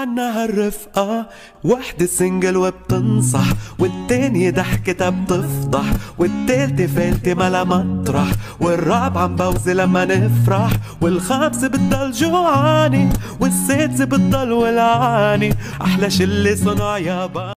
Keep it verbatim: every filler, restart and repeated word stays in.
عنا هالرفقة، وحدة سنجل وبتنصح، والتانية ضحكتها بتفضح، والتالتة فالتة ملا مطرح، والرابعة مبوزة لما نفرح، والخامسة بتضل جوعاني، والسادسة بتضل ولعاني. أحلى شلة صنع يابا.